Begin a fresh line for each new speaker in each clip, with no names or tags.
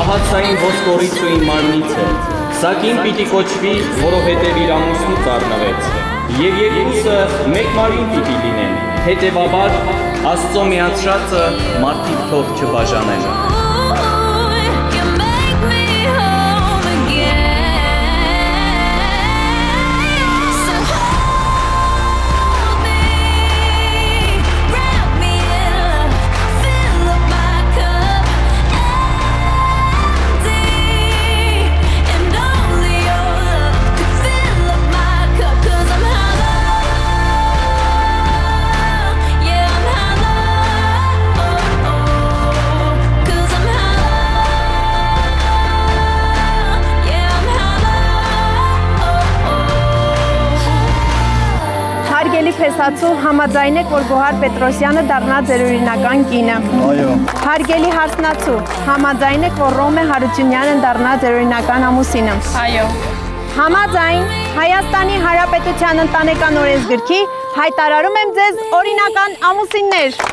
ահացային ոսկորից ու իմ մարմնից է, սա կին պիտի կոչվի, որովհետև իր ամուսնուց առնվեց, և երկուսը մեկ մարմին պիտի լինեն, հետևաբար Աստծո միացրածը մարդիկ թող չբաժանեն։
Փեսացու համաձայն եք, որ Գոհար Պետրոսյանը դառնա ձեր օրինական կինը։
Այո։
Հարգելի հարցնացու, համաձայն եք, որ Ռոմե Հարությունյանը դառնա ձեր օրինական ամուսինը։
Այո։
Համաձայն Հայաստանի Հանրապետության ընտանեկան օրենսգրքի հայտարարում եմ ձեզ օրինական ամուսիններ։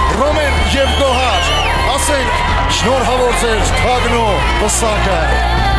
Եվ Գոհար, ասենք շնորհավոր ձեր թագնո վսակը։